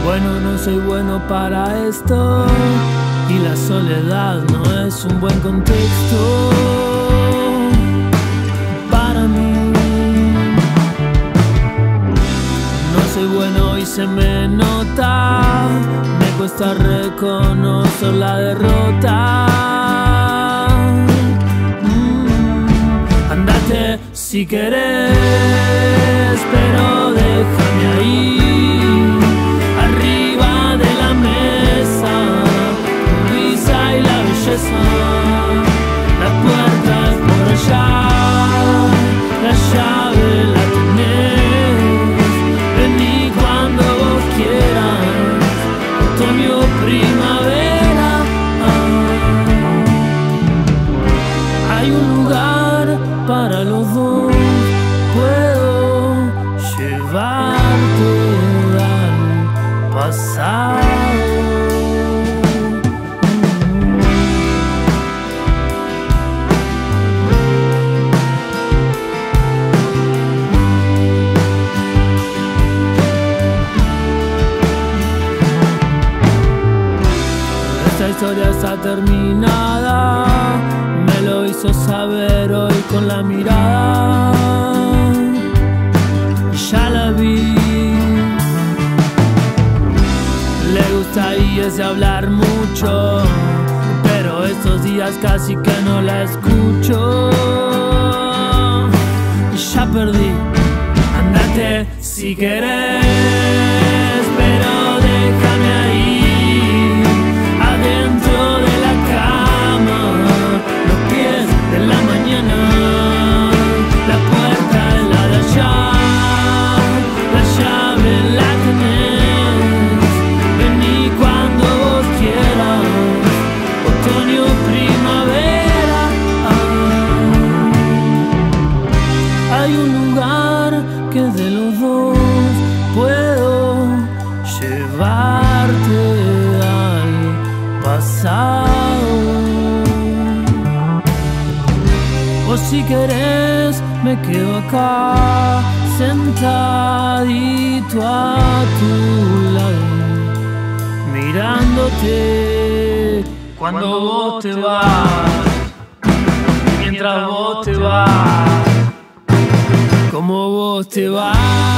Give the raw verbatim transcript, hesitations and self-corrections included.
Bueno, no soy bueno para esto y la soledad no es un buen contexto para mí. No soy bueno y se me nota, me cuesta reconocer la derrota. mm, Andate si querés, pero déjame ahí. La puerta es por allá, la llave la tenés. Vení cuando vos quieras, otoño, primavera. Hay un lugar para los dos, puedo llevarte al pasado. Esta historia está terminada, me lo hizo saber hoy con la mirada. Ya la vi, le gusta y es de hablar mucho, pero estos días casi que no la escucho. Ya perdí, andate si querés, pero déjame ahí. Hay un lugar que de los dos puedo llevarte al pasado. O si querés me quedo acá sentadito a tu lado, mirándote cuando vos te vas, mientras vos te vas, como vos te vas.